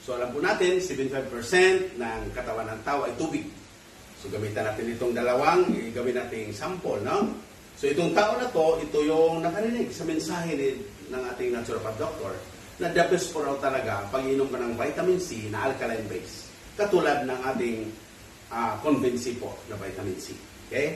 So alam po natin, 75% ng katawan ng tao ay tubig. So gamitan natin itong dalawang, gawin natin sample, no? So itong tao na to, ito yung nakarinig sa mensahe ng ating naturopath doctor na the best for all talaga pag-inom ka ng vitamin C na alkaline base. Katulad ng ating convince po na vitamin C. Okay?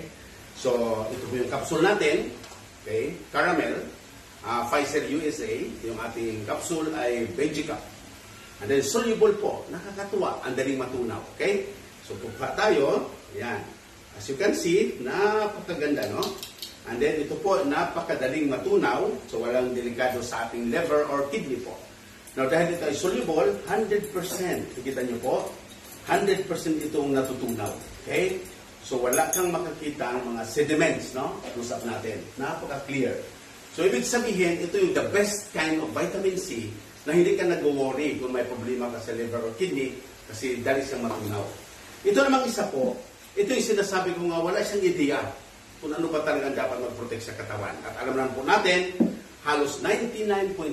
So ito po yung capsule natin. Okay? Caramel. Pfizer USA. Yung ating capsule ay Vegicap. And then soluble po. Nakakatuwa. Ang daling matunaw. Okay? So kukuha tayo. Yan. As you can see, napakaganda, no? And then ito po, napakadaling matunaw. So walang delikado sa ating liver or kidney po. Now dahil ito ay soluble, 100%. Nakita nyo po, 100% itong natutunaw. Okay? So wala kang makakita ng mga sediments, no? Usap natin. Napaka-clear. So ibig sabihin, ito yung the best kind of vitamin C na hindi ka nag-worry kung may problema ka sa liver or kidney kasi dahil siyang matunaw. Ito namang isa po, ito yung sinasabi ko nga, wala siyang ideya kung ano ba talagang dapat mag-protect sa katawan. At alam naman po natin, halos 99.9%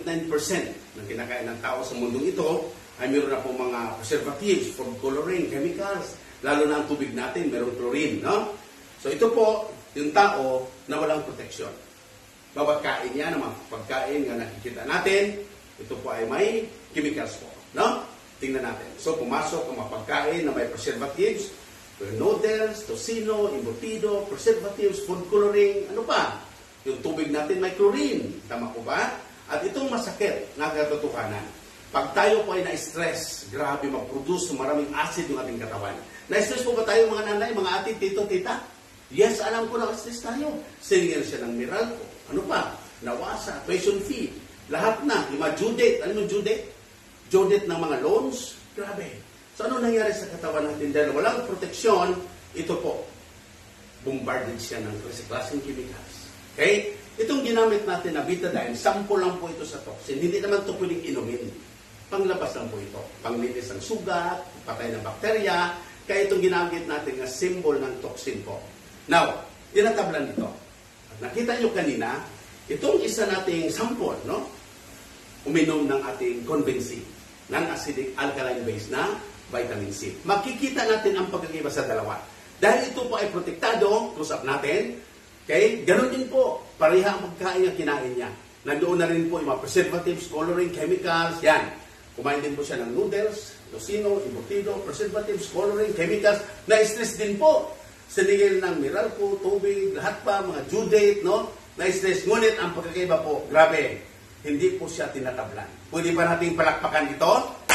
ng kinakain ng tao sa mundong ito ay meron na po mga preservatives, food coloring, chemicals, lalo na ang tubig natin, meron chlorine, no? So ito po, yung tao na walang protection. Bawat kain niya, ng mga pagkain na nakikita natin, ito po ay may chemicals po, no? Tingnan natin. So pumasok ang mga pagkain na may preservatives, noodles, tocino, embutido, preservatives, food coloring, ano pa? Yung tubig natin may chlorine. Tama po ba? At itong masakit na katotohanan. Pag tayo po ay na-stress, grabe mag-produce maraming acid yung ating katawan. Na-stress po ba tayo mga nanay, mga ate, tito, tita? Yes, alam ko na-stress tayo. Sinigyan siya ng Meralco. Ano pa? Nawasa, tuition fee. Lahat na. Yung mga due date. Ano yung due date? Due date ng mga loans. Grabe. So ano nangyari sa katawan natin? Dahil walang proteksyon, ito po, bombarded siya ng klaseng chemicals. Okay? Itong ginamit natin na betadine, sample lang po ito sa toxin. Hindi naman ito pwedeng inumin. Panglabas lang po ito. Panglinis ng sugat, patay ng bakterya. Kaya itong ginamit natin na symbol ng toxin po. Now, tinatablan ito. At nakita nyo kanina, itong isa nating sample, no? Uminom ng ating Convince, non-acidic alkaline base na vitamin C. Makikita natin ang pagkakaiba sa dalawa. Dahil ito po ay protektado, close up natin, okay? Ganon din po, pareha ang pagkain na kinain niya. Nandoon na rin po yung mga preservatives, coloring, chemicals, yan. Kumain din po siya ng noodles, tocino, embutido, preservatives, coloring, chemicals, na-stress din po. Sinigil ng Meralco, tubig, lahat pa, mga due date, no? Na-stress. Ngunit ang pagkakaiba po, grabe, hindi po siya tinatablan. Pwede ba nating palakpakan ito?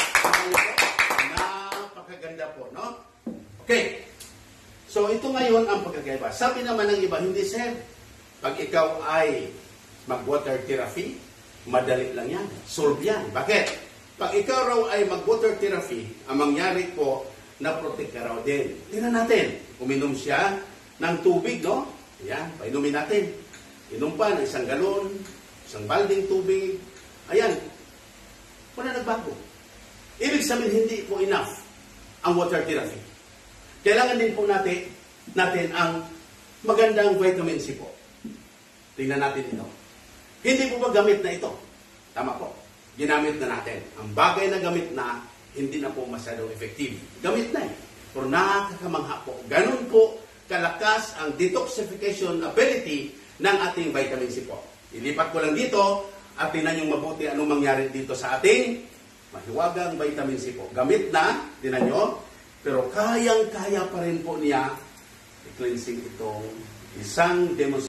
Napakaganda po, no? Okay. So, ito ngayon ang pagkakaiba. Sabi naman ng iba, hindi sir, pag ikaw ay mag-water therapy, madali lang yan. Solve yan. Bakit? Pag ikaw raw ay mag-water therapy, ang mangyari po, na-protect ka raw din. Tingnan natin. Uminom siya ng tubig, no? Ayan, painumin natin. Inom pa ng 1 galon, 1 balding tubig. Ayan. Wala nagbago. Ibig sabihin, hindi po enough ang water therapy. Kailangan din po natin ang magandang vitamin C po. Tingnan natin ito. Hindi po ba gamit na ito? Tama po. Ginamit na natin. Ang bagay na gamit na, hindi na po masyadong effective. Gamit na eh. Pero nakakamangha po. Ganun po kalakas ang detoxification ability ng ating vitamin C po. Ilipat ko lang dito at tingnan yung mabuti anong mangyari dito sa ating mahiwagang vitamin C po. Gamit na, tingnan nyo, pero kayang-kaya pa rin po niya i-cleansing itong isang demonstration.